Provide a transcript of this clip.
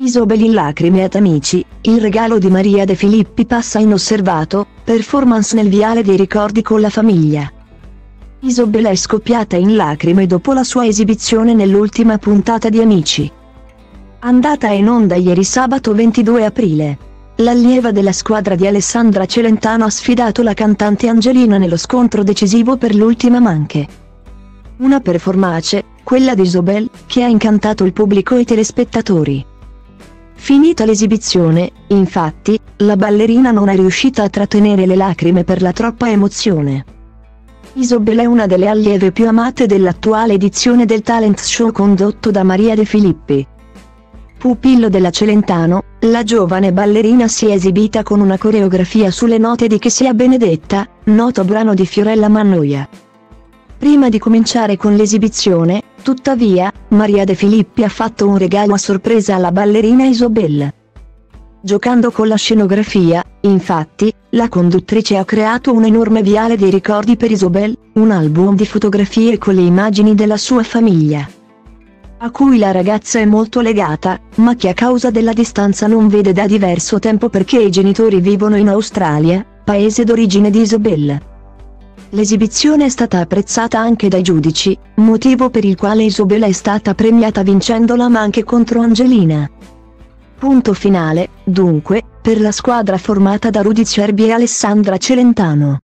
Isobel in lacrime ad Amici, il regalo di Maria De Filippi passa inosservato, performance nel viale dei ricordi con la famiglia. Isobel è scoppiata in lacrime dopo la sua esibizione nell'ultima puntata di Amici, andata in onda ieri sabato 22 aprile. L'allieva della squadra di Alessandra Celentano ha sfidato la cantante Angelina nello scontro decisivo per l'ultima manche. Una performance, quella di Isobel, che ha incantato il pubblico e i telespettatori. Finita l'esibizione, infatti, la ballerina non è riuscita a trattenere le lacrime per la troppa emozione. Isobel è una delle allieve più amate dell'attuale edizione del talent show condotto da Maria De Filippi. Pupillo della Celentano, la giovane ballerina si è esibita con una coreografia sulle note di Che sia benedetta, noto brano di Fiorella Mannoia. Prima di cominciare con l'esibizione, tuttavia, Maria De Filippi ha fatto un regalo a sorpresa alla ballerina Isobel. Giocando con la scenografia, infatti, la conduttrice ha creato un enorme viale dei ricordi per Isobel, un album di fotografie con le immagini della sua famiglia, a cui la ragazza è molto legata, ma che a causa della distanza non vede da diverso tempo perché i genitori vivono in Australia, paese d'origine di Isobel. L'esibizione è stata apprezzata anche dai giudici, motivo per il quale Isobel è stata premiata vincendo la manche contro Angelina. Punto finale, dunque, per la squadra formata da Rudy Cerbi e Alessandra Celentano.